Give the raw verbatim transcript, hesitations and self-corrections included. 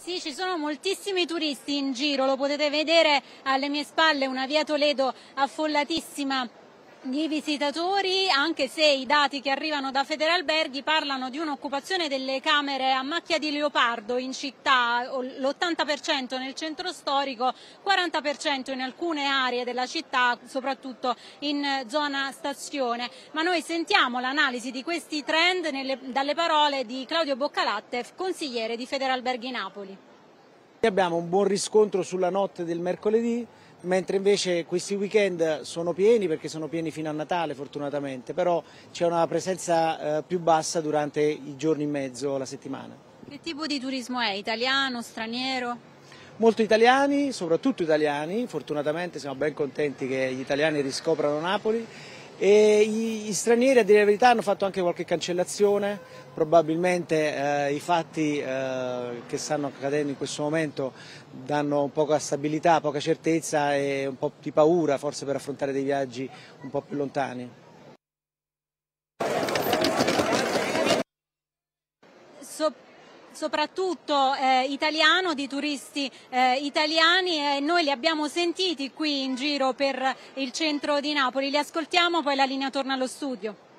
Sì, ci sono moltissimi turisti in giro, lo potete vedere alle mie spalle, una via Toledo affollatissima di visitatori, anche se i dati che arrivano da Federalberghi parlano di un'occupazione delle camere a macchia di leopardo in città, l'ottanta per cento nel centro storico, quaranta per cento in alcune aree della città, soprattutto in zona stazione. Ma noi sentiamo l'analisi di questi trend nelle, dalle parole di Claudio Boccalatte, consigliere di Federalberghi Napoli. Abbiamo un buon riscontro sulla notte del mercoledì, mentre invece questi weekend sono pieni perché sono pieni fino a Natale fortunatamente, però c'è una presenza eh, più bassa durante i giorni in mezzo alla settimana. Che tipo di turismo è? Italiano, straniero? Molto italiani, soprattutto italiani, fortunatamente siamo ben contenti che gli italiani riscoprano Napoli. E gli stranieri, a dire la verità, hanno fatto anche qualche cancellazione, probabilmente eh, i fatti eh, che stanno accadendo in questo momento danno poca stabilità, poca certezza e un po' di paura forse per affrontare dei viaggi un po' più lontani. So soprattutto eh, italiano, di turisti eh, italiani, e noi li abbiamo sentiti qui in giro per il centro di Napoli. Li ascoltiamo, poi la linea torna allo studio.